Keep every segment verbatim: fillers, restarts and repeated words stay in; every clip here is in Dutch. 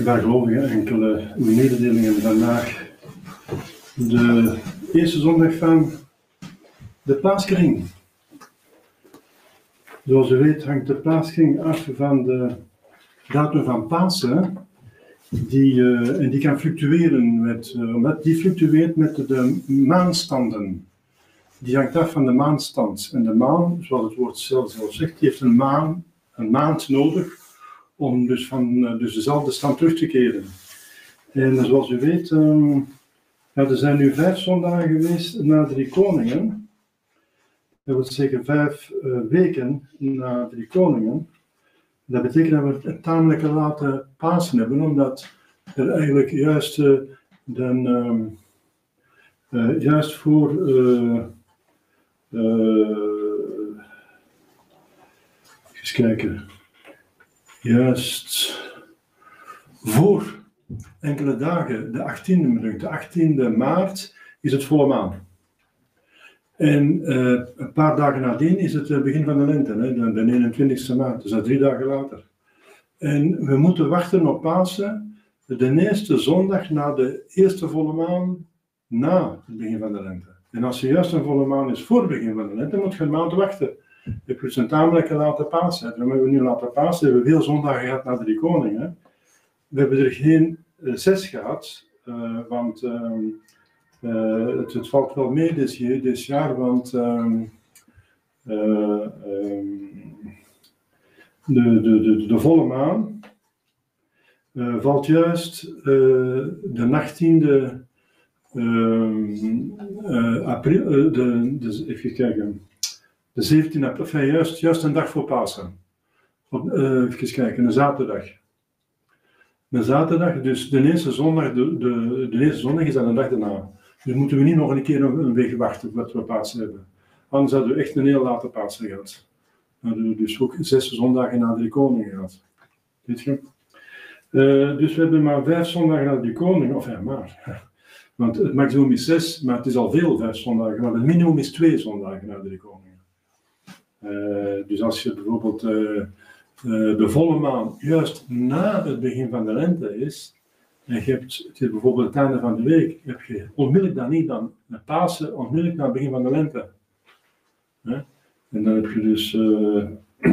bijgelovigen enkele mededelingen vandaag. De eerste zondag van de Paaskring. Zoals u weet hangt de Paaskring af van de datum van Pasen. Die, uh, en die kan fluctueren, met, uh, omdat die fluctueert met de, de maanstanden. Die hangt af van de maanstand. En de maan, zoals het woord zelf zegt, die heeft een, maan, een maand nodig om dus van uh, dus dezelfde stand terug te keren. En zoals u weet, um, ja, er zijn nu vijf zondagen geweest na Drie Koningen. Dat wil zeggen vijf uh, weken na Drie Koningen. Dat betekent dat we een tamelijk late Pasen hebben, omdat er eigenlijk juist, uh, dan, um, uh, juist voor uh, uh, eens kijken, juist voor enkele dagen, de achttiende, de achttiende maart, is het volle maan. En uh, een paar dagen nadien is het uh, begin van de lente, hè, de, de eenentwintigste maart, dus dat drie dagen later. En we moeten wachten op Pasen, de eerste zondag na de eerste volle maan, na het begin van de lente. En als er juist een volle maan is voor het begin van de lente, moet je een maand wachten. Je hebt dus een tamelijk late Pasen. Daarom hebben we nu late Pasen, we hebben veel zondagen gehad na Drie Koningen. We hebben er geen uh, zes gehad, uh, want... Uh, Uh, het, het valt wel mee dit, dit jaar, want um, uh, um, de, de, de, de volle maan uh, valt juist uh, de achttiende uh, uh, april, uh, de, de, even kijken, de zeventiende april, enfin, juist, juist een dag voor Pasen. Op, uh, even kijken, een zaterdag. Een zaterdag, dus de eerste zondag, de, de, de eerste zondag is dan een dag daarna. Dus moeten we niet nog een keer een week wachten voordat we Pasen hebben. Anders hadden we echt een heel late Pasen gehad. Dan hadden we dus ook zes zondagen na Drie Koningen gehad. Weet je? Uh, dus we hebben maar vijf zondagen na Drie Koningen, of ja, maar. Want het maximum is zes, maar het is al veel, vijf zondagen. Maar het minimum is twee zondagen na Drie Koningen. Uh, dus als je bijvoorbeeld uh, uh, de volle maan juist na het begin van de lente is. En je hebt, het is bijvoorbeeld het einde van de week, heb je onmiddellijk dan niet dan met Pasen, onmiddellijk na het begin van de lente. He? En dan heb je dus, uh,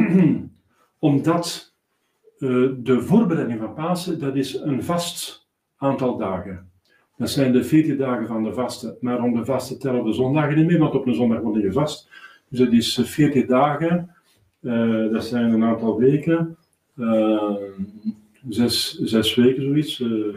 omdat uh, de voorbereiding van Pasen, dat is een vast aantal dagen. Dat zijn de veertien dagen van de vaste, maar om de vaste tellen de zondagen niet meer, want op een zondag word je vast. Dus dat is veertien dagen, uh, dat zijn een aantal weken. Uh, Zes, zes weken zoiets, uh,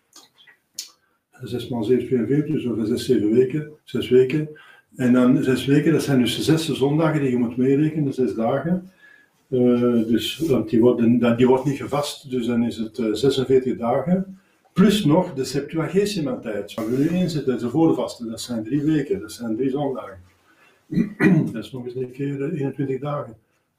zes maal zeven, tweeënveertig, dus over zes, zeven weken, zes weken. En dan zes weken, dat zijn dus de zes zondagen die je moet meerekenen, zes dagen. Uh, dus want die, worden, die wordt niet gevast, dus dan is het uh, zesenveertig dagen. Plus nog de Septuagesima-tijd, waar we nu in zitten, dat is voor de vaste, dat zijn drie weken, dat zijn drie zondagen. Dat is nog eens een keer uh, eenentwintig dagen.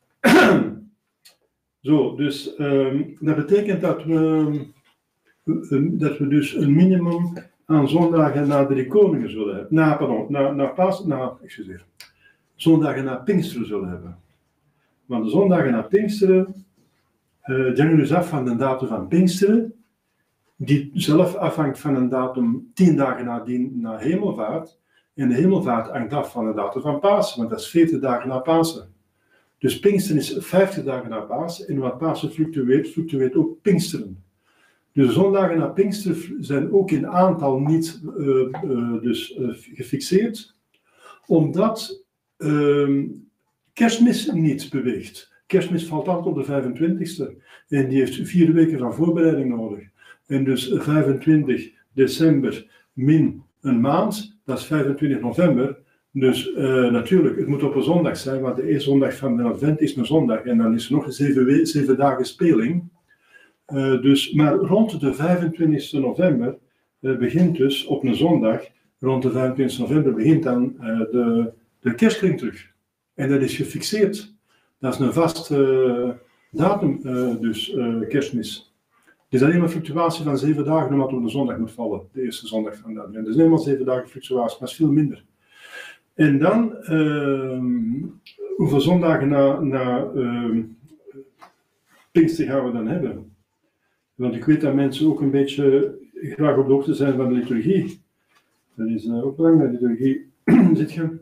Zo, dus um, dat betekent dat we, um, dat we dus een minimum aan zondagen na Drie Koningen zullen hebben. Na, pardon, na, na Pas, na, excuseer, zondagen na Pinksteren zullen hebben. Want de zondagen na Pinksteren uh, hangen dus af van de datum van Pinksteren, die zelf afhangt van een datum tien dagen nadien na Hemelvaart. En de Hemelvaart hangt af van de datum van Pasen, want dat is veertig dagen na Pasen. Dus Pinksteren is vijftig dagen na Pasen en wat Pasen fluctueert, fluctueert ook Pinksteren. Dus de zondagen na Pinksteren zijn ook in aantal niet uh, uh, dus, uh, gefixeerd, omdat uh, Kerstmis niet beweegt. Kerstmis valt altijd op de vijfentwintigste en die heeft vier weken van voorbereiding nodig. En dus vijfentwintig december min een maand, dat is vijfentwintig november. Dus uh, natuurlijk, het moet op een zondag zijn, want de eerste zondag van de advent is een zondag en dan is er nog zeven, we- zeven dagen speling. Uh, dus, maar rond de vijfentwintigste november uh, begint dus op een zondag, rond de vijfentwintigste november begint dan uh, de, de kerstkring terug. En dat is gefixeerd. Dat is een vast uh, datum, uh, dus uh, kerstmis. Het is alleen maar fluctuatie van zeven dagen omdat het op een zondag moet vallen, de eerste zondag van de advent. Dus helemaal zeven dagen fluctuatie, maar is veel minder. En dan, uh, hoeveel zondagen na, na uh, Pinkster gaan we dan hebben? Want ik weet dat mensen ook een beetje graag op de hoogte zijn van de liturgie. Dat is uh, ook belangrijk, de liturgie. Zit je?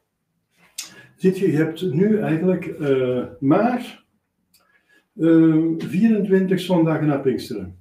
Zit je, je hebt nu eigenlijk uh, maar uh, vierentwintig zondagen na Pinksteren.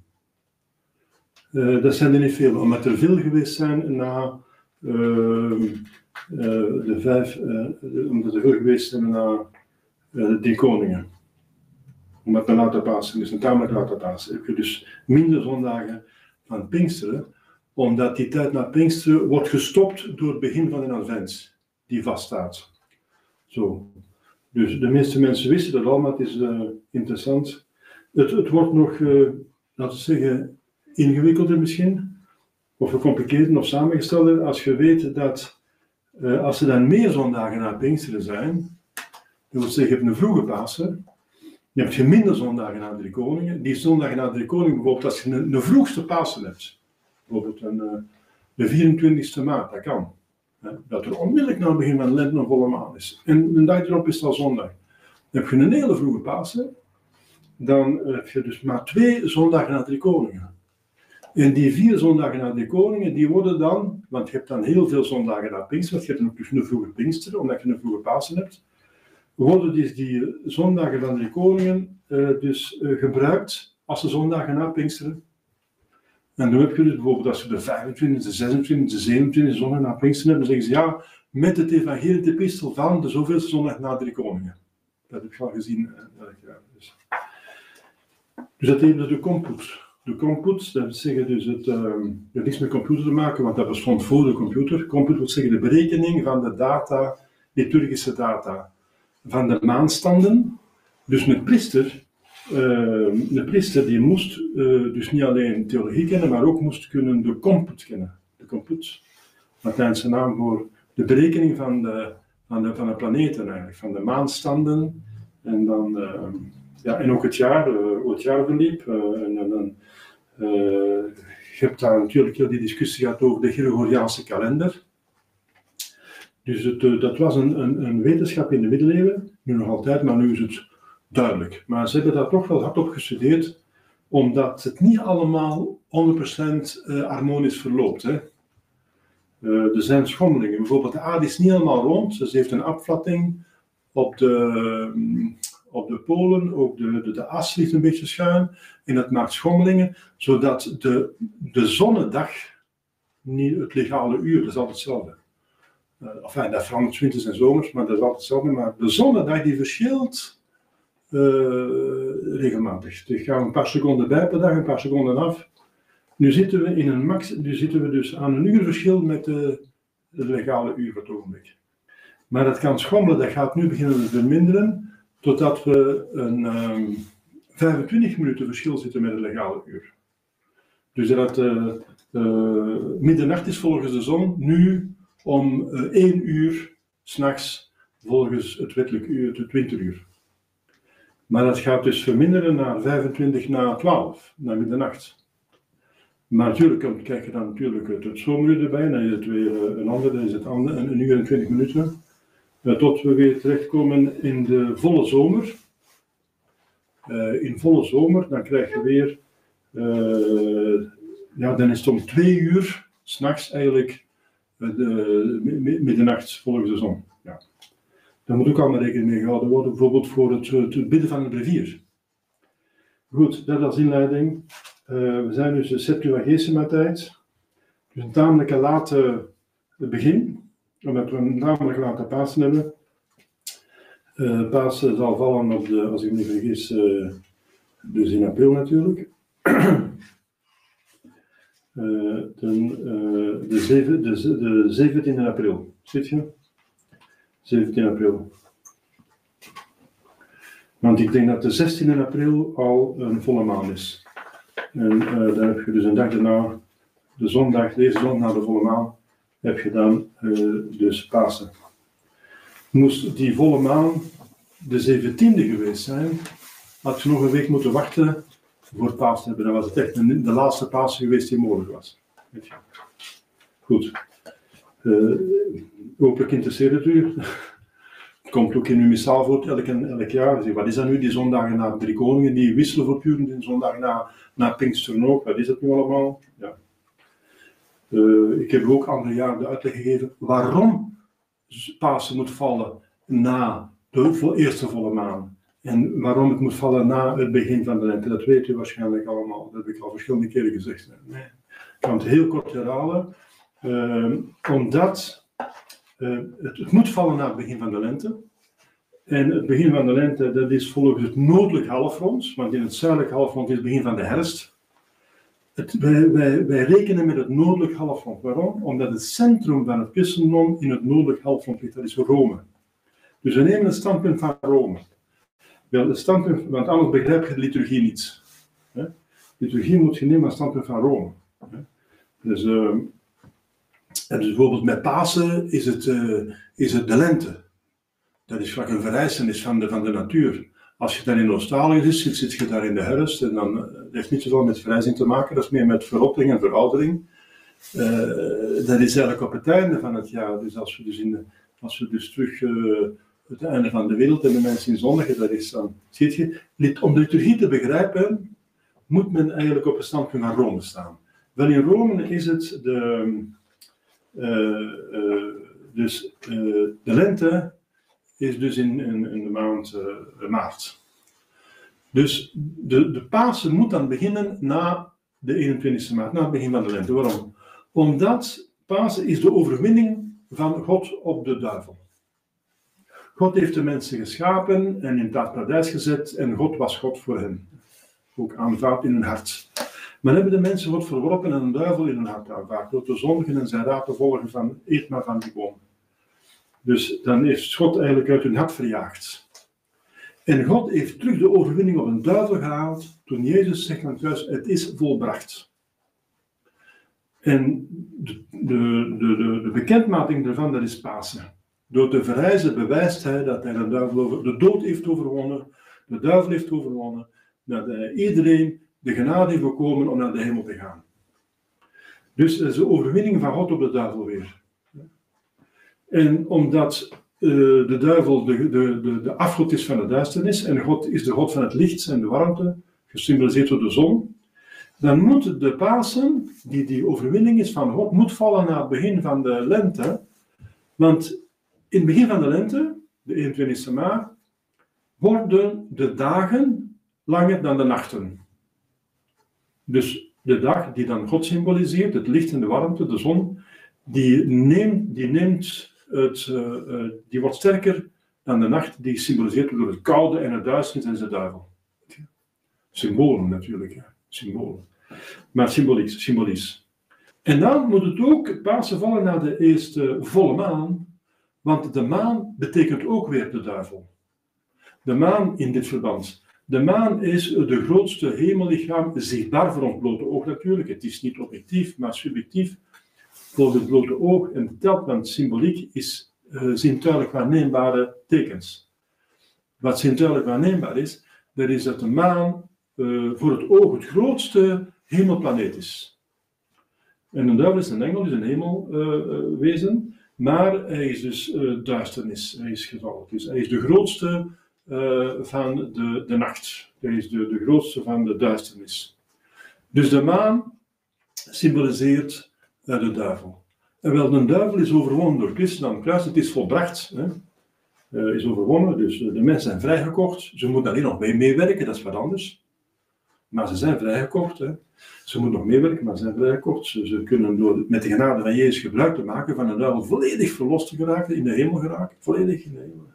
Uh, dat zijn er niet veel, omdat er veel geweest zijn na uh, uh, de vijf, uh, de, omdat er veel geweest zijn na uh, de drie koningen. Omdat een later Pasen is, een tamelijk later Pasen. Heb je dus minder zondagen van Pinksteren, omdat die tijd na Pinksteren wordt gestopt door het begin van een advent, die vaststaat. Zo. Dus de meeste mensen wisten dat al, maar het is uh, interessant. Het, het wordt nog, uh, laten we zeggen, ingewikkelder misschien, of gecompliceerder of samengestelder, als je weet dat uh, als er dan meer zondagen na Pinksteren zijn, dat wil zeggen, je hebt een vroege Pasen, dan heb je minder zondagen na drie koningen. Die zondagen na drie koningen, bijvoorbeeld als je een, een vroegste Pasen hebt, bijvoorbeeld een, uh, de vierentwintigste maart, dat kan. Hè, dat er onmiddellijk na het begin van de lente een volle maan is. En een dag erop is het al zondag. Dan heb je een hele vroege Pasen, dan heb je dus maar twee zondagen na drie koningen. En die vier zondagen na drie koningen, die worden dan, want je hebt dan heel veel zondagen na Pinksteren, want je hebt ook een vroege Pinksteren, omdat je een vroege Pasen hebt, worden dus die zondagen van drie koningen uh, dus uh, gebruikt als de zondagen na Pinksteren. En dan heb je dus bijvoorbeeld als je de vijfentwintigste, zesentwintigste, zevenentwintigste zondag na Pinksteren hebt, dan zeggen ze ja, met het evangelische epistel van de zoveelste zondag na drie koningen. Dat heb ik al gezien. Uh, ja, dus. dus dat heet de comput. De comput, dat wil zeggen dus het, uh, het heeft niks met computer te maken, want dat bestond voor de computer. Comput wil zeggen de berekening van de data, liturgische data, van de maanstanden. Dus een priester, uh, een priester die moest uh, dus niet alleen theologie kennen, maar ook moest kunnen de comput kennen. De comput, Latijnse naam voor de berekening van de, van de, van de planeten eigenlijk, van de maanstanden. En dan, uh, ja, en ook het jaar, uh, hoe het jaar verliep. Uh, en, en, en, uh, je hebt daar natuurlijk heel die discussie gehad over de Gregoriaanse kalender. Dus het, uh, dat was een, een, een wetenschap in de middeleeuwen, nu nog altijd, maar nu is het duidelijk. Maar ze hebben daar toch wel hard op gestudeerd, omdat het niet allemaal honderd procent uh, harmonisch verloopt. Hè. Uh, er zijn schommelingen. Bijvoorbeeld de aarde is niet helemaal rond, dus ze heeft een afvlatting op de, um, op de polen, ook de, de, de as ligt een beetje schuin, en dat maakt schommelingen, zodat de, de zonnedag, niet het legale uur, dat is altijd hetzelfde. Uh, enfin, dat verandert winters en zomers, maar dat is altijd hetzelfde. Maar de zonnedag die verschilt uh, regelmatig. Dus gaan we een paar seconden bij per dag, een paar seconden af. Nu zitten we, in een max, nu zitten we dus aan een uur verschil met de, de legale uur voor het ogenblik. Maar dat kan schommelen, dat gaat nu beginnen te verminderen, totdat we een um, vijfentwintig minuten verschil zitten met het legale uur. Dus dat uh, uh, middernacht is volgens de zon nu om uh, één uur 's nachts volgens het wettelijk uur, het twintig uur. Maar dat gaat dus verminderen naar vijfentwintig na twaalf, naar middernacht. Maar natuurlijk krijg je dan natuurlijk het, het zomeruur erbij, dan is het weer uh, een ander, dan is het ander, een, een uur en twintig minuten. Uh, tot we weer terechtkomen in de volle zomer. Uh, in volle zomer, dan krijg je weer, uh, ja, dan is het om twee uur 's nachts eigenlijk de middernacht volgens de zon. Ja. Daar moet ook allemaal rekening mee gehouden worden, bijvoorbeeld voor het, het bidden van een brevier. Goed, dat als inleiding. Uh, we zijn dus de Septuagesima tijd, dus een tamelijk late begin, omdat we een tamelijk late Pasen hebben. Uh, Pasen zal vallen op de, als ik me niet vergis, uh, dus in april natuurlijk. Uh, ten, uh, de, zeven, de, de zeventiende april, zit je? zeventien april. Want ik denk dat de zestiende april al een volle maan is. En uh, dan heb je dus een dag daarna, de zondag, deze zondag na de volle maan, heb je dan uh, dus Pasen. Moest die volle maan de zeventiende geweest zijn, had je nog een week moeten wachten voor Pasen hebben. Dan was het echt de laatste Pasen geweest die mogelijk was. Weet je. Goed. Uh, hopelijk interesseert het u. Het komt ook in uw missaal voor elk, elk jaar. Zeg, wat is dat nu, die zondagen na drie koningen, die wisselen voortdurend, en zondag na, na Pinksteren ook, wat is dat nu allemaal? Ja. Uh, ik heb ook andere jaren de uitleg gegeven waarom Pasen moet vallen na de eerste volle maan. En waarom het moet vallen na het begin van de lente, dat weet u waarschijnlijk allemaal. Dat heb ik al verschillende keren gezegd. Nee. Ik kan het heel kort herhalen. Uh, omdat uh, het, het moet vallen na het begin van de lente. En het begin van de lente, dat is volgens het noordelijk halfrond, want in het zuidelijk halfrond is het begin van de herfst. Het, wij, wij, wij rekenen met het noordelijk halfrond. Waarom? Omdat het centrum van het christendom in het noordelijk halfrond ligt, dat is Rome. Dus we nemen het standpunt van Rome. Wel, het standpunt, want anders begrijp je de liturgie niet. De liturgie moet je nemen als standpunt van Rome. Dus, uh, en dus bijvoorbeeld met Pasen is het, uh, is het de lente. Dat is vaak een vereiste van de, van de natuur. Als je dan in Australië zit, zit je daar in de herfst en dan uh, dat heeft niet zoveel met verrijzing te maken, dat is meer met verrotting en veroudering. Uh, dat is eigenlijk op het einde van het jaar. Dus als we dus, in de, als we dus terug uh, het einde van de wereld en de mensen in zondigen, dat is dan, zie je, om de liturgie te begrijpen, moet men eigenlijk op het standpunt van Rome staan. Wel, in Rome is het de, uh, uh, dus, uh, de lente is dus in, in, in de maand uh, maart. Dus de, de Pasen moet dan beginnen na de eenentwintigste maart, na het begin van de lente. Waarom? Omdat Pasen is de overwinning van God op de duivel. God heeft de mensen geschapen en in het paradijs gezet en God was God voor hen. Ook aanvaard in hun hart. Maar hebben de mensen God verworpen en een duivel in hun hart aanvaard door te zondigen en zijn raad te volgen van eet maar van die boom. Dus dan is God eigenlijk uit hun hart verjaagd. En God heeft terug de overwinning op een duivel gehaald toen Jezus zegt aan het kruis, het is volbracht. En de, de, de, de bekendmaking daarvan, dat is Pasen. Door te verrijzen bewijst hij dat hij de, duivel over, de dood heeft overwonnen, de duivel heeft overwonnen, dat hij iedereen de genade heeft bekomen om naar de hemel te gaan. Dus het is de overwinning van God op de duivel weer. En omdat uh, de duivel de, de, de, de afgod is van de duisternis en God is de God van het licht en de warmte, gesymboliseerd door de zon, dan moet de Pasen, die die overwinning is van God, moet vallen na het begin van de lente. Want in het begin van de lente, de eenentwintigste maart, worden de dagen langer dan de nachten. Dus de dag die dan God symboliseert, het licht en de warmte, de zon, die neemt, die neemt het, uh, uh, die wordt sterker dan de nacht, die symboliseert door het koude en het duisternis en zijn duivel. Symbolen natuurlijk, ja. Symbolen. Maar symboliek, symbolisch. En dan moet het ook Pasen vallen na de eerste volle maan, want de maan betekent ook weer de duivel. De maan in dit verband. De maan is de grootste hemellichaam, zichtbaar voor ons blote oog natuurlijk. Het is niet objectief, maar subjectief voor het blote oog. En de telt, want symboliek is uh, zintuigelijk waarneembare tekens. Wat zintuigelijk waarneembaar is, dat is dat de maan uh, voor het oog het grootste hemelplaneet is. En een duivel is een engel, is een hemelwezen, uh, maar hij is dus uh, duisternis, hij is gevallen. Dus hij is de grootste uh, van de, de nacht. Hij is de, de grootste van de duisternis. Dus de maan symboliseert uh, de duivel. En wel, de duivel is overwonnen door Christus aan het kruis, het is volbracht. Hè. Uh, is overwonnen, dus uh, de mensen zijn vrijgekocht. Ze moeten alleen nog mee meewerken, dat is wat anders. Maar ze zijn vrijgekocht. Hè. Ze moeten nog meewerken, maar ze zijn vrijgekocht. Ze, ze kunnen door met de genade van Jezus gebruik te maken van een duivel volledig verlost te geraken, in de hemel geraken. Volledig in de hemel.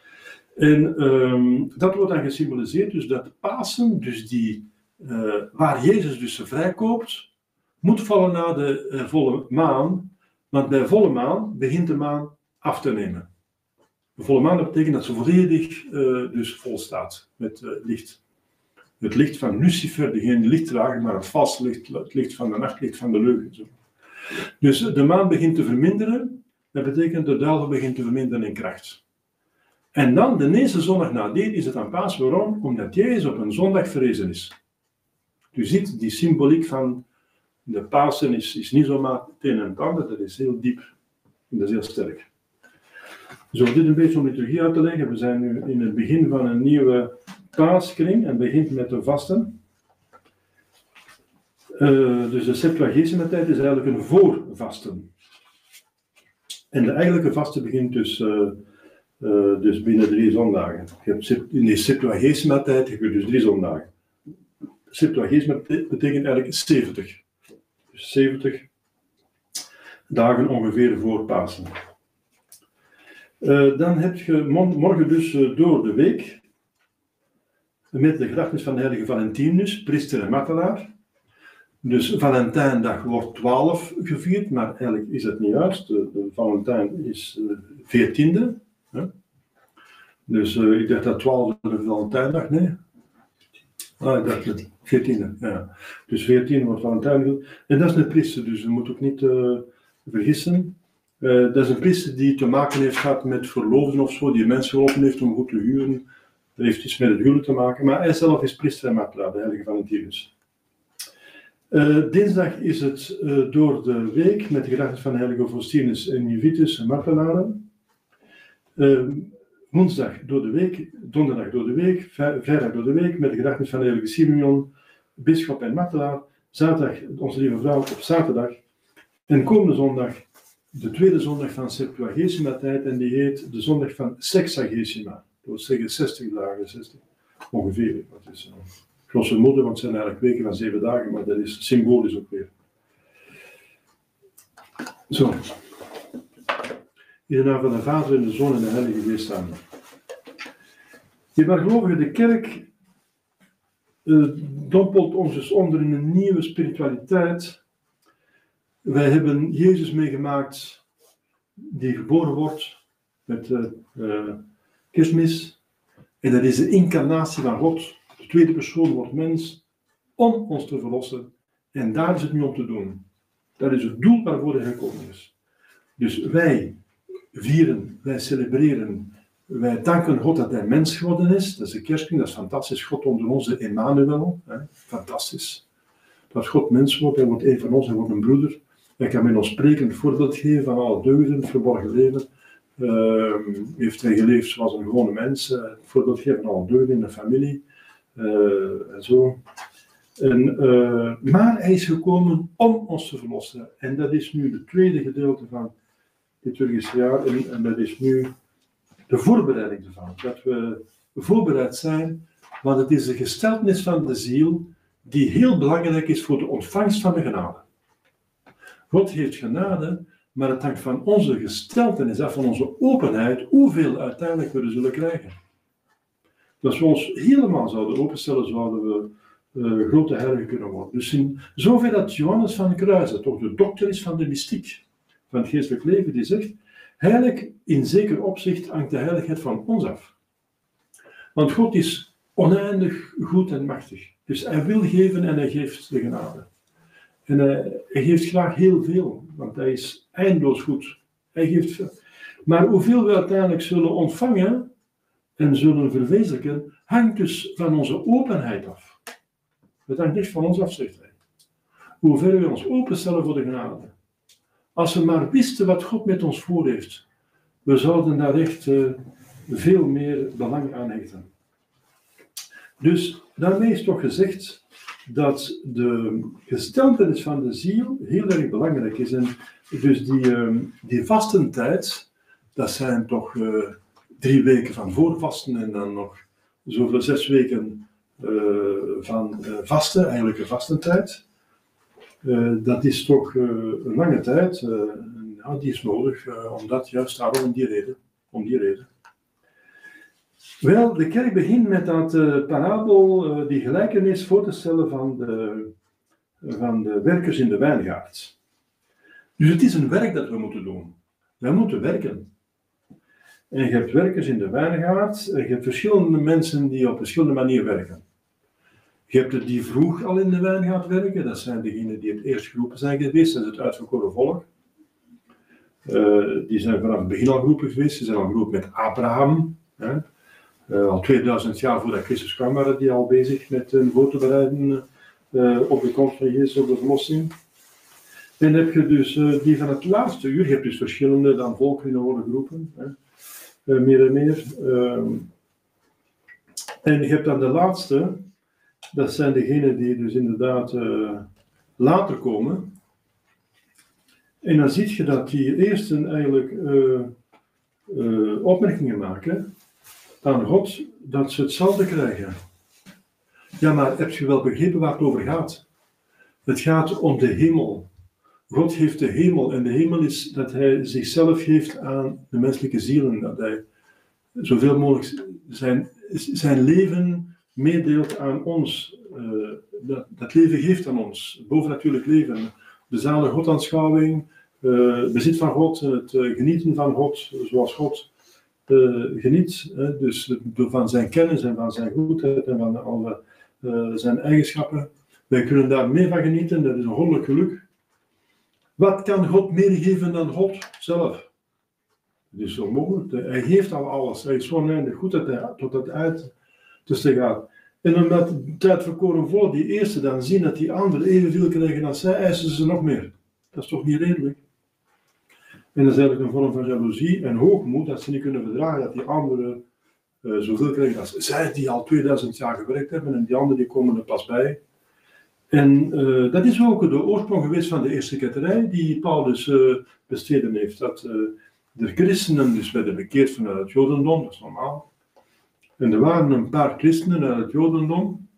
En um, dat wordt dan gesymboliseerd, dus dat Pasen, dus die, uh, waar Jezus dus ze vrijkoopt, moet vallen na de uh, volle maan. Want bij volle maan begint de maan af te nemen. De volle maan dat betekent dat ze volledig uh, dus vol staat met uh, licht. Het licht van Lucifer, degene die licht draagt, maar het valse licht, het licht van de nacht, licht van de leugen. Zo. Dus de maan begint te verminderen, dat betekent de duivel begint te verminderen in kracht. En dan, de eerste zondag nadien, is het aan Paas. Waarom? Omdat Jezus op een zondag verrezen is. U ziet, die symboliek van de Pasen is, is niet zomaar het een en het ander, dat is heel diep en dat is heel sterk. Zo, dit een beetje om liturgie uit te leggen. We zijn nu in het begin van een nieuwe paaskring en begint met de vasten. Uh, dus de Septuagesima-tijd is eigenlijk een voorvasten. En de eigenlijke vasten begint dus, uh, uh, dus binnen drie zondagen. Je hebt, in de Septuagesima-tijd heb je dus drie zondagen. Septuagesima betekent eigenlijk zeventig. Dus zeventig dagen ongeveer voor Pasen. Uh, dan heb je morgen dus uh, door de week met de gedachtenis van de heilige Valentinus, priester en martelaar. Dus Valentijndag wordt twaalf gevierd, maar eigenlijk is het niet juist. De, de Valentijn is uh, veertiende. Hè? Dus uh, ik dacht dat twaalf de Valentijndag, nee? Ah, ik dacht het veertiende, ja. Dus veertien wordt Valentijn. En dat is een priester, dus je moet ook niet uh, vergissen. Uh, dat is een priester die te maken heeft gehad met verloofden of zo, die mensen geholpen heeft om goed te huwen. Dat heeft iets met het huwelijk te maken, maar hij zelf is priester en martelaar, de heilige Valentinus. Uh, dinsdag is het uh, door de week met de gedachtenis van de heilige Faustinus en Jovitus en martelaren. Uh, woensdag door de week, donderdag door de week, vrijdag door de week met de gedachtenis van de heilige Simeon, bisschop en martelaar. Zaterdag onze lieve vrouw op zaterdag. En komende zondag, de tweede zondag van Septuagesima-tijd en die heet de zondag van Sexagesima. Dat wil zeggen zestig dagen, zestig ongeveer. Dat is uh, grosso modo, want het zijn eigenlijk weken van zeven dagen, maar dat is symbolisch ook weer. Zo. In de naam van de Vader en de Zoon en de Heilige Geest amen. Die waargelovigen, de kerk uh, dompelt ons dus onder in een nieuwe spiritualiteit. Wij hebben Jezus meegemaakt die geboren wordt met de uh, kerstmis. En dat is de incarnatie van God. De tweede persoon wordt mens om ons te verlossen. En daar is het nu om te doen. Dat is het doel waarvoor hij gekomen is. Dus wij vieren, wij celebreren, wij danken God dat hij mens geworden is. Dat is de kerstmis, dat is fantastisch. God onder ons, de Emmanuel. Hè? Fantastisch. Dat God mens wordt, hij wordt een van ons, hij wordt een broeder. Hij kan met ons spreken, een voorbeeld geven van alle deugden, het verborgen leven. Uh, heeft hij geleefd zoals een gewone mens, uh, het voorbeeld geven van alle deugden in de familie. Uh, en zo. En, uh, maar hij is gekomen om ons te verlossen. En dat is nu het tweede gedeelte van dit liturgische jaar. En, en dat is nu de voorbereiding ervan. Dat we voorbereid zijn, want het is de gesteltenis van de ziel die heel belangrijk is voor de ontvangst van de genade. God heeft genade, maar het hangt van onze gesteltenis af, van onze openheid, hoeveel uiteindelijk we er zullen krijgen. Als we ons helemaal zouden openstellen, zouden we uh, grote heiligen kunnen worden. Dus in zover dat Johannes van Kruijsen, toch de dokter is van de mystiek, van het geestelijk leven, die zegt, heilig in zeker opzicht hangt de heiligheid van ons af. Want God is oneindig goed en machtig. Dus hij wil geven en hij geeft de genade. En hij, hij geeft graag heel veel, want hij is eindeloos goed. Hij geeft veel. Maar hoeveel we uiteindelijk zullen ontvangen en zullen verwezenlijken, hangt dus van onze openheid af. Het hangt niet van ons af, zegt hij. Hoe ver we ons openstellen voor de genade. Als we maar wisten wat God met ons voor heeft, we zouden daar echt uh, veel meer belang aan hechten. Dus daarmee is toch gezegd dat de gesteltenis van de ziel heel erg belangrijk is. En dus die, uh, die vastentijd, dat zijn toch uh, drie weken van voorvasten en dan nog zoveel zes weken uh, van uh, vasten, eigenlijk een vastentijd. Uh, dat is toch uh, een lange tijd. Uh, ja, die is nodig, uh, omdat juist daarom om die reden. Om die reden. Wel, de kerk begint met dat uh, parabel, uh, die gelijkenis voor te stellen van de, van de werkers in de wijngaard. Dus het is een werk dat we moeten doen. Wij moeten werken. En je hebt werkers in de wijngaard, en je hebt verschillende mensen die op verschillende manieren werken. Je hebt er die vroeg al in de wijngaard werken, dat zijn degenen die het eerst geroepen zijn geweest, dat is het uitverkoren volk. Uh, die zijn vanaf het begin al geroepen geweest, die zijn al geroepen met Abraham. Hè. Uh, al tweeduizend jaar voordat Christus kwam waren die al bezig met een voor te bereiden uh, op de komst van Jezus op de verlossing. En dan heb je dus uh, die van het laatste uur, je hebt dus verschillende dan volkeren worden geroepen. Hè. uh, meer en meer. Uh, en je hebt dan de laatste, dat zijn degenen die dus inderdaad uh, later komen. En dan zie je dat die eersten eigenlijk uh, uh, opmerkingen maken aan God, dat ze hetzelfde krijgen. Ja, maar heb je wel begrepen waar het over gaat? Het gaat om de hemel. God heeft de hemel en de hemel is dat hij zichzelf geeft aan de menselijke zielen. Dat hij zoveel mogelijk zijn, zijn leven meedeelt aan ons. Uh, dat, dat leven geeft aan ons. Bovennatuurlijk leven. De zalige Godaanschouwing, uh, bezit van God, het uh, genieten van God, zoals God uh, geniet. Uh, dus van zijn kennis en van zijn goedheid en van alle uh, zijn eigenschappen. Wij kunnen daar meer van genieten, dat is een goddelijk geluk. Wat kan God meer geven dan God zelf? Het is onmogelijk. Hij geeft al alles. Hij is zo oneindig goed dat hij tot het uiterste gaat. En omdat het uitverkoren volk, die eerste, dan zien dat die anderen evenveel krijgen als zij, eisen ze nog meer. Dat is toch niet redelijk? En dat is eigenlijk een vorm van jaloezie en hoogmoed, dat ze niet kunnen verdragen dat die anderen uh, zoveel krijgen als zij, die al tweeduizend jaar gewerkt hebben, en die anderen die komen er pas bij. En uh, dat is ook de oorsprong geweest van de eerste ketterij die Paulus uh, bestreden heeft. Dat uh, de christenen dus werden bekeerd vanuit het Jodendom, dat is normaal. En er waren een paar christenen uit het Jodendom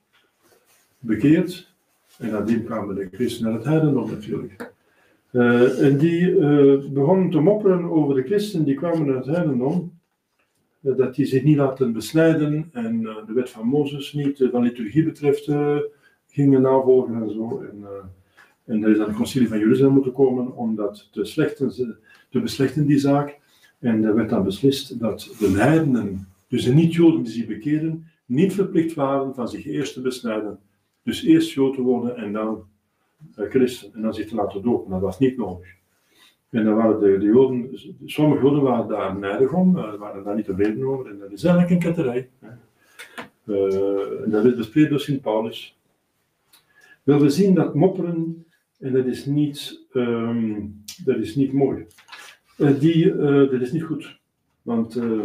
bekeerd. En nadien kwamen de christenen uit het heidendom natuurlijk. Uh, en die uh, begonnen te mopperen over de christenen die kwamen uit het heidendom. Uh, dat die zich niet laten besnijden en uh, de wet van Mozes niet uh, van liturgie betreft uh, gingen navolgen en zo. En, uh, en er is dan een concilie van Jeruzalem moeten komen om dat te, slechten, te beslechten, die zaak. En er werd dan beslist dat de heidenen, dus de niet-Joden die zich bekeerden, niet verplicht waren van zich eerst te besnijden. Dus eerst Jood te worden en dan uh, christen. En dan zich te laten dopen. Dat was niet nodig. En dan waren de, de Joden, sommige Joden waren daar nijdig om, uh, waren daar niet tevreden over. En dat is eigenlijk een ketterij. Uh, en dat is bespreekt door Sint Paulus. Wel, we zien dat mopperen, en dat is niet, um, dat is niet mooi. Uh, die, uh, dat is niet goed. Want uh,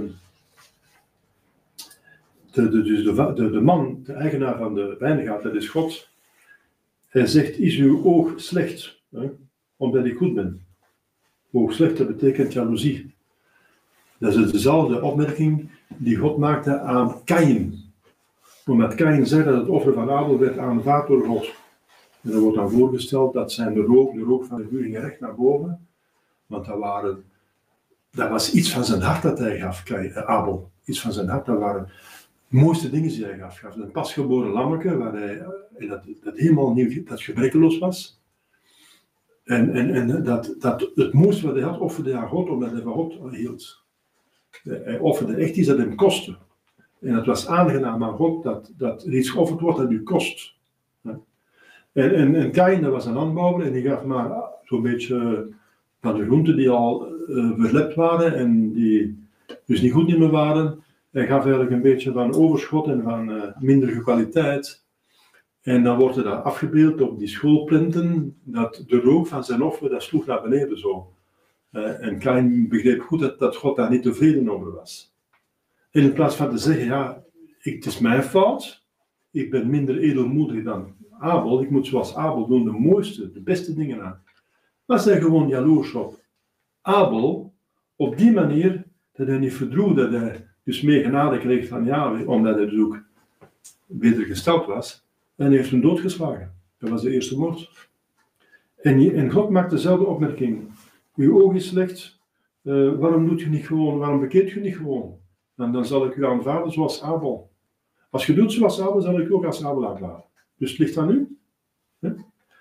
de, de, dus de, de, de man, de eigenaar van de wijngaard, dat is God. Hij zegt, is uw oog slecht, hè, omdat ik goed ben. Oog slecht, dat betekent jaloezie. Dat is dezelfde opmerking die God maakte aan Kaïn. Omdat Kaïn zei dat het offer van Abel werd aanvaard door God. En er wordt dan voorgesteld dat zijn de rook, de rook van de vuur ging recht naar boven. Want dat, waren, dat was iets van zijn hart dat hij gaf, Abel. Iets van zijn hart, dat waren de mooiste dingen die hij gaf. Een pasgeboren lammeke, waar hij, dat, dat helemaal nieuw, dat gebrekkeloos was. En, en, en dat, dat het mooiste wat hij had, offerde hij aan God, omdat hij van God hield. Hij offerde echt iets dat hem kostte. En het was aangenaam aan God dat, dat er iets geofferd wordt dat u kost. En, en, en Kaïn, dat was een landbouwer en die gaf maar zo'n beetje van de groenten die al uh, verlept waren en die dus niet goed meer waren. Hij gaf eigenlijk een beetje van overschot en van uh, mindere kwaliteit. En dan wordt er dat afgebeeld op die schoolplinten, dat de rook van zijn offer, dat sloeg naar beneden zo. Uh, en Kaïn begreep goed dat, dat God daar niet tevreden over was. En in plaats van te zeggen, ja, ik, het is mijn fout, ik ben minder edelmoedig dan Abel, ik moet zoals Abel doen de mooiste, de beste dingen aan. Was hij gewoon jaloers op Abel, op die manier dat hij niet verdroeg, dat hij dus meer genade kreeg van Yahweh, omdat hij dus ook beter gesteld was, en hij heeft hem doodgeslagen. Dat was de eerste moord. En, en God maakt dezelfde opmerking. Uw oog is slecht, uh, waarom doet je niet gewoon, waarom bekeert je niet gewoon? En dan zal ik u aanvaarden zoals Abel. Als je doet zoals Abel, zal ik u ook als Abel aanvaarden. Dus het ligt aan u. Ja?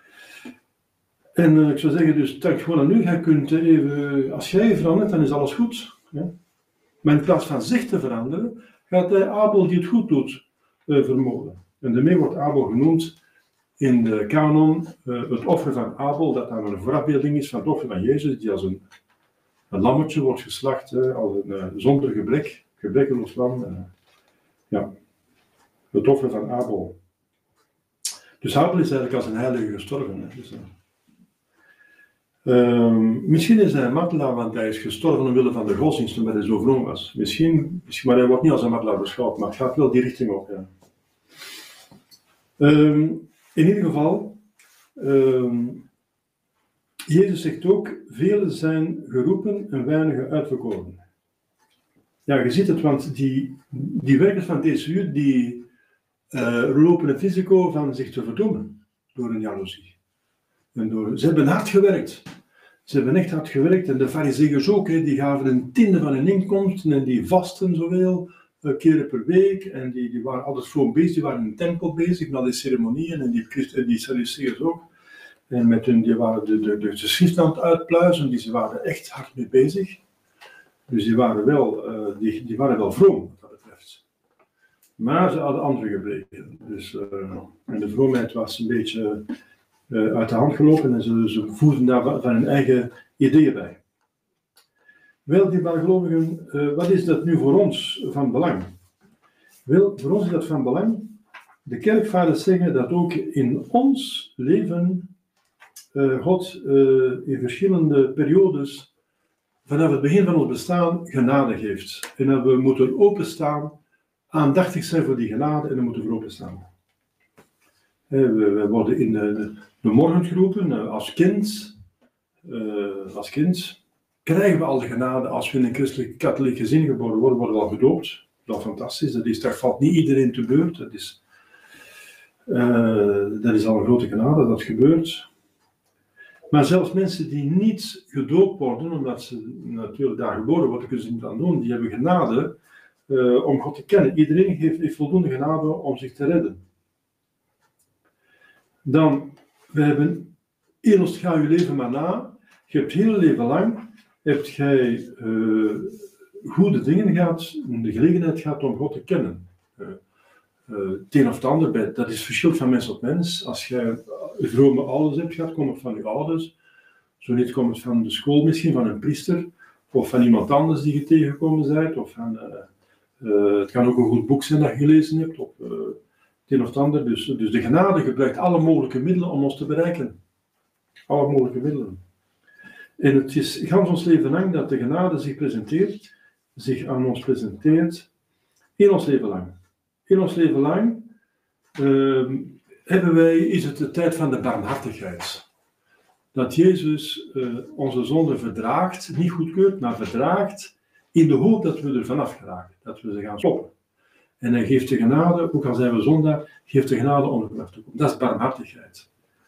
En uh, ik zou zeggen, dus het ligt gewoon aan u. Jij kunt even, als jij verandert, dan is alles goed. Ja? Maar in plaats van zich te veranderen, gaat hij Abel die het goed doet uh, vermoorden. En daarmee wordt Abel genoemd in de kanon uh, het offer van Abel, dat dan een voorafbeelding is van het offer van Jezus, die als een, een lammetje wordt geslacht, uh, als een uh, zonder gebrek, gebrekkeloos lam. Uh, ja, het offer van Abel. Dus Abel is eigenlijk als een heilige gestorven. Hè. Dus, uh, Um, misschien is hij een martelaar, want hij is gestorven omwille van de godsdienst omdat hij zo vroom was. Misschien, misschien, maar hij wordt niet als een martelaar beschouwd, maar het gaat wel die richting op. Ja. Um, in ieder geval, um, Jezus zegt ook, velen zijn geroepen en weinigen uitverkoren. Ja, je ziet het, want die, die werkers van deze uur, die uh, lopen het risico van zich te verdoemen door een jaloezie. En door, ze hebben hard gewerkt. Ze hebben echt hard gewerkt. En de farizeeërs ook, hè, die gaven een tiende van hun inkomsten en die vasten zoveel uh, keren per week. En die, die waren altijd vroom bezig, die waren in de tempel bezig met die ceremonieën en die, Christen, die Sadduceërs ook. En met hun, die waren de, de, de, de schrift aan het uitpluizen, die ze waren echt hard mee bezig. Dus die waren wel, uh, die, die waren wel vroom, wat dat betreft. Maar ze hadden andere gebreken. Dus, uh, en de vroomheid was een beetje uh, uit de hand gelopen en ze, ze voerden daar van hun eigen ideeën bij. Wel, die bijgelovigen, uh, wat is dat nu voor ons van belang? Wel, voor ons is dat van belang. De kerkvaders zeggen dat ook in ons leven uh, God uh, in verschillende periodes vanaf het begin van ons bestaan genade geeft. En dat we moeten openstaan, aandachtig zijn voor die genade en we moeten voor openstaan. We, we worden in de, de, de morgen geroepen als kind. Uh, als kind krijgen we al de genade. Als we in een christelijk katholiek gezin geboren worden, worden we al gedoopt. Dat is fantastisch. Dat, is, dat valt niet iedereen te beurt. Dat is, uh, dat is al een grote genade, dat gebeurt. Maar zelfs mensen die niet gedoopt worden, omdat ze natuurlijk daar geboren worden, kunnen ze niet aan doen, die hebben genade uh, om God te kennen. Iedereen heeft, heeft voldoende genade om zich te redden. Dan, we hebben, eerst ga je leven maar na, je hebt heel leven lang, hebt jij uh, goede dingen gehad, de gelegenheid gehad om God te kennen. Uh, uh, het een of het ander, dat is verschil van mens tot mens. Als jij vrome ouders hebt gehad, komt het van je ouders. Zo niet komt het van de school misschien, van een priester, of van iemand anders die je tegengekomen bent, of van, uh, uh, het kan ook een goed boek zijn dat je gelezen hebt, of uh, het een of het ander. Dus, dus de genade gebruikt alle mogelijke middelen om ons te bereiken. Alle mogelijke middelen. En het is gans ons leven lang dat de genade zich presenteert, zich aan ons presenteert, in ons leven lang. In ons leven lang uh, hebben wij, is het de tijd van de barmhartigheid. Dat Jezus uh, onze zonde verdraagt, niet goedkeurt, maar verdraagt, in de hoop dat we er vanaf geraken, dat we ze gaan stoppen. En hij geeft de genade, ook al zijn we zondaar, geeft de genade om er vanaf te komen. Dat is barmhartigheid.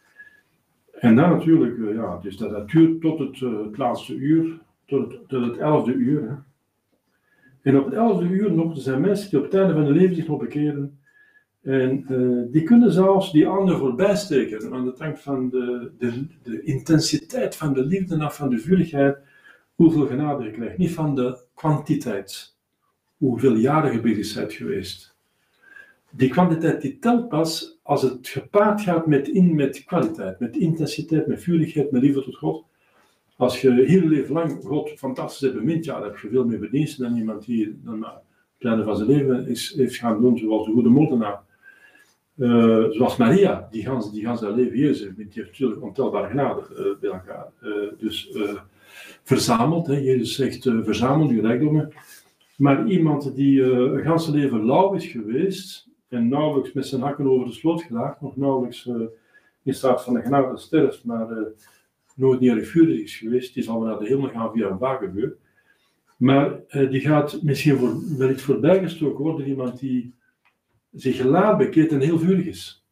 En dan natuurlijk, uh, ja, dus dat, dat duurt tot het, uh, het laatste uur, tot het, tot het elfde uur. Hè. En op het elfde uur nog, er zijn mensen die op het einde van hun leven zich nog bekeren. En uh, die kunnen zelfs die anderen voorbij steken. Want het hangt van de, de, de intensiteit van de liefde af, van de vurigheid, hoeveel genade je krijgt. Niet van de kwantiteit. Hoeveel jaren je bezig bent geweest. Die kwantiteit die telt pas als het gepaard gaat met, in, met kwaliteit, met intensiteit, met vurigheid, met liefde tot God. Als je heel leven lang God fantastisch hebt bemind, ja, dan heb je veel meer verdiensten dan iemand die dan maar het einde van zijn leven is, heeft gaan doen zoals de goede moordenaar. Uh, zoals Maria, die gans, die gans haar leven Jezus heeft, die heeft natuurlijk ontelbare genade uh, bij elkaar. Uh, dus uh, verzameld, hè, Jezus zegt uh, verzamel je rijkdommen. Maar iemand die uh, een ganse leven lauw is geweest en nauwelijks met zijn hakken over de sloot geraakt, nog nauwelijks uh, in staat van de genade sterft, maar uh, nooit niet erg vurig is geweest, die zal naar de hemel gaan via een wagenbeurt. Maar uh, die gaat misschien voor, wellicht voorbijgestoken worden, iemand die zich laat bekeert en heel vurig is.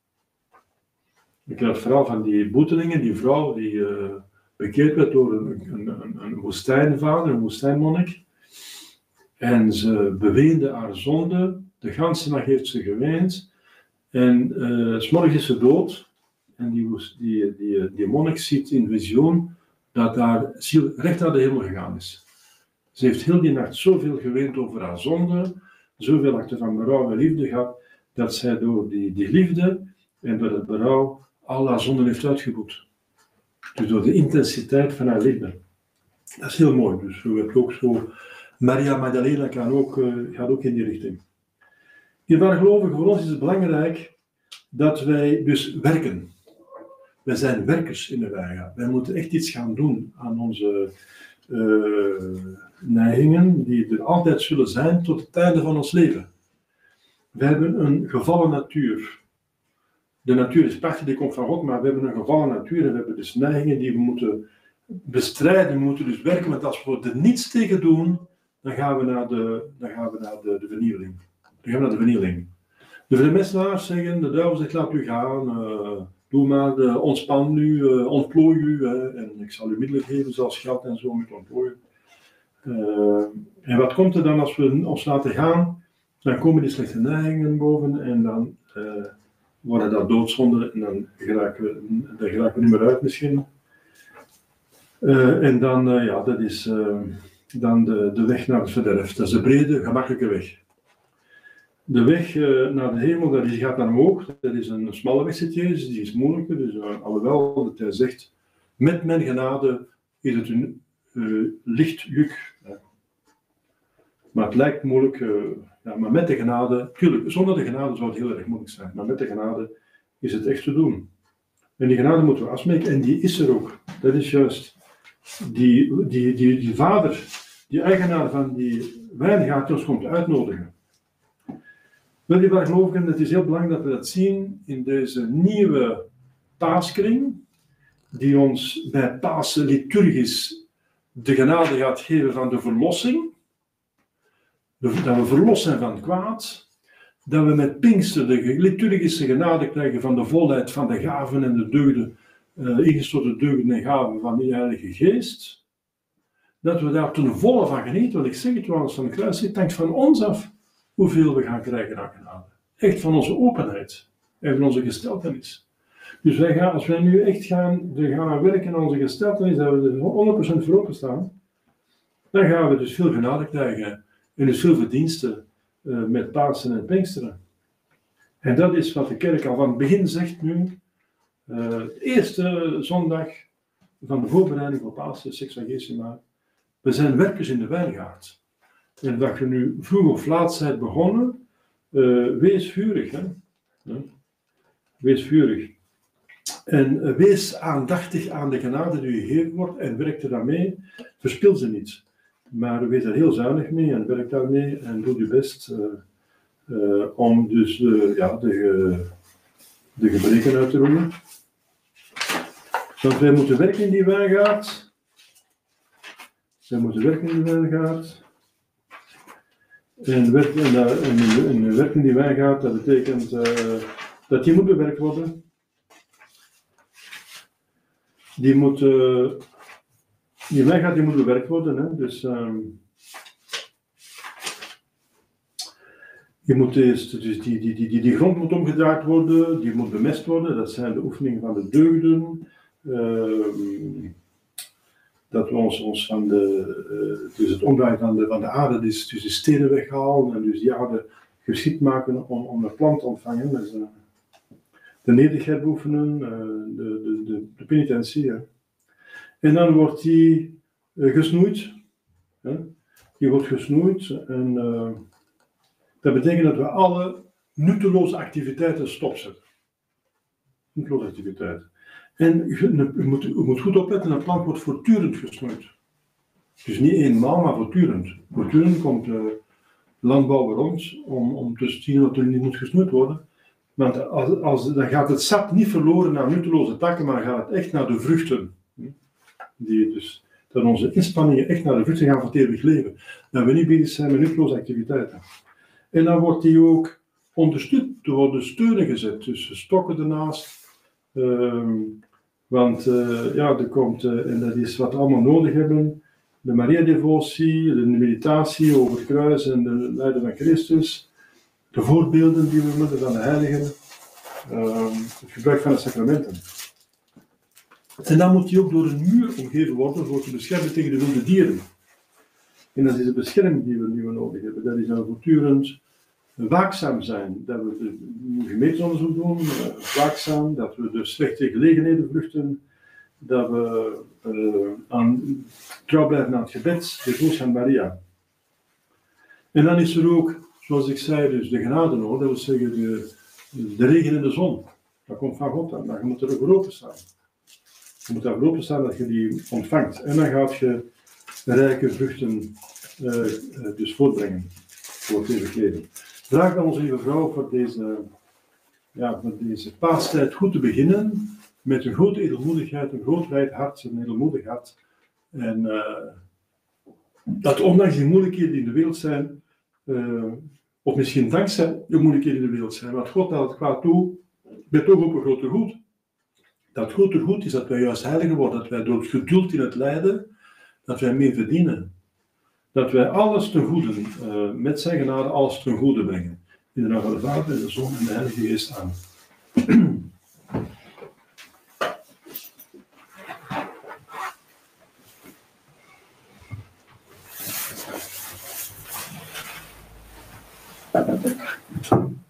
Ik heb het verhaal van die boetelingen, die vrouw die uh, bekeerd werd door een, een, een, een woestijnvader, een woestijnmonnik. En ze beweende haar zonde, de ganse nacht heeft ze geweend. En uh, 's morgens is ze dood. En die, die, die, die monnik ziet in visioen dat haar ziel recht naar de hemel gegaan is. Ze heeft heel die nacht zoveel geweend over haar zonde, zoveel acten van berouw en liefde gehad, dat zij door die, die liefde en door het berouw al haar zonden heeft uitgeboet. Dus door de intensiteit van haar liefde. Dat is heel mooi. Dus we hebben ook zo, Maria Magdalena kan ook, uh, gaat ook in die richting. Hierbij gelovigen, voor ons is het belangrijk dat wij dus werken. wij zijn werkers in de wijngaard. Wij moeten echt iets gaan doen aan onze uh, neigingen, die er altijd zullen zijn tot het einde van ons leven. We hebben een gevallen natuur. De natuur is prachtig, die komt van God, maar we hebben een gevallen natuur en we hebben dus neigingen die we moeten bestrijden, we moeten dus werken, want als we er niets tegen doen, dan gaan we naar de, dan gaan we naar de, de vernieling. Dan gaan we naar de vernieling. De vermestelaars zeggen, de duivel zegt, laat u gaan, uh, doe maar, uh, ontspan nu, uh, ontplooi u, uh, en ik zal u middelen geven, zoals geld en zo, met ontplooien. Uh, en wat komt er dan als we ons laten gaan? Dan komen die slechte neigingen boven en dan uh, worden dat doodzonden en dan geraken we, dan geraken we niet meer uit misschien. Uh, en dan, uh, ja, dat is uh, dan de, de weg naar het verderf. Dat is de brede, gemakkelijke weg. De weg uh, naar de hemel, dat is, gaat naar omhoog. Dat is een smalle weg, zit Jezus, die is moeilijker. Dus uh, alhoewel dat hij zegt, met mijn genade is het een uh, licht juk. Ja. Maar het lijkt moeilijk, uh, ja, maar met de genade, tuurlijk, zonder de genade zou het heel erg moeilijk zijn. Maar met de genade is het echt te doen. En die genade moeten we afsmeken en die is er ook. Dat is juist. Die, die, die, die vader, die eigenaar van die wijngaard, ons komt uitnodigen. Wel, die gelovigen, het is heel belangrijk dat we dat zien in deze nieuwe paaskring, die ons bij Pasen liturgisch de genade gaat geven van de verlossing, dat we verlost zijn van het kwaad, dat we met Pinkster de liturgische genade krijgen van de volheid van de gaven en de deugden, Uh, ingestorte deugden en gaven van de Heilige Geest, dat we daar ten volle van genieten, want ik zeg het wel eens van de kruis, het hangt van ons af hoeveel we gaan krijgen aan genade. Echt van onze openheid en van onze gesteltenis. Dus wij gaan, als wij nu echt gaan, we gaan werken aan onze gesteltenis, dat we er honderd procent voor openstaan, dan gaan we dus veel genade krijgen en dus veel verdiensten uh, met Pasen en Pinksteren. En dat is wat de kerk al van het begin zegt nu. Uh, de eerste zondag van de voorbereiding voor Pasen, Sexagesima. We zijn werkers in de wijngaard. En dat je nu vroeg of laat bent begonnen, uh, wees vurig. Hè? Ja. Wees vurig. En uh, wees aandachtig aan de genade die je gegeven wordt en werk er dan mee. Verspil ze niet. Maar wees er heel zuinig mee en werk daarmee en doe je best uh, uh, om dus uh, ja, de, uh, de gebreken uit te roeien. Want wij moeten werken in die wijngaard. Wij moeten werken in die wijngaard. En, werk, en, uh, en, en werken in die wijngaard, dat betekent uh, dat die moet bewerkt worden. Die moet, uh, die wijngaard die moet bewerkt worden. Hè? Dus um, je moet eerst, dus die, die, die, die, die grond moet omgedraaid worden, die moet bemest worden. Dat zijn de oefeningen van de deugden. Uh, dat we ons, ons van de, uh, dus het omdraaien van de, van de aarde, dus, dus de stenen weghalen en dus die aarde geschikt maken om, om een plant te ontvangen. Dus, uh, de nederigheid beoefenen, uh, de, de, de, de penitentie. Ja. En dan wordt die uh, gesnoeid. Hè? Die wordt gesnoeid en uh, dat betekent dat we alle nutteloze activiteiten stopzetten. Nutteloze activiteiten. En je moet, je moet goed opletten, een plant wordt voortdurend gesnoeid. Dus niet eenmaal, maar voortdurend. Voortdurend komt de landbouwer rond om, om te zien dat er niet moet gesnoeid worden. Want als, als, dan gaat het sap niet verloren naar nutteloze takken, maar gaat het echt naar de vruchten. Die dus, dat onze inspanningen echt naar de vruchten gaan van het eeuwig leven. Dat we niet bezig zijn met nutteloze activiteiten. En dan wordt die ook ondersteund, er worden steunen gezet, dus stokken ernaast. Um, want uh, ja, er komt, uh, en dat is wat we allemaal nodig hebben, de Maria-devotie, de meditatie over het kruis en de lijden van Christus, de voorbeelden die we moeten van de heiligen, um, het gebruik van de sacramenten. En dan moet die ook door een muur omgeven worden voor te beschermen tegen de wilde dieren. En dat is de bescherming die we, die we nodig hebben. Dat is dan voortdurend waakzaam zijn, dat we de gemeenteonderzoek doen, uh, waakzaam, dat we de slechte gelegenheden vluchten, dat we uh, aan, trouw blijven aan het gebed, de voet van Maria. En dan is er ook, zoals ik zei, dus de genade nodig, dat wil zeggen de, de regen en de zon. Dat komt van God aan, maar je moet er voor openstaan. Je moet ervoor openstaan dat je die ontvangt. En dan gaat je rijke vruchten uh, uh, dus voortbrengen voor deze leven. Vraag dan onze lieve vrouw voor deze, ja, voor deze paastijd goed te beginnen met een grote edelmoedigheid, een groot wijd hart, een edelmoedig hart. En uh, dat ondanks die moeilijkheden die in de wereld zijn, uh, of misschien dankzij de moeilijkheden in de wereld zijn, want God laat het kwaad toe, met toch op een grote goed. Dat grote goed is dat wij juist heiliger worden, dat wij door het geduld in het lijden, dat wij meer verdienen. Dat wij alles ten goede, uh, met zijn genade, alles ten goede brengen. In de naam van de Vader, de Zoon en de Heilige Geest. Amen. Thank you.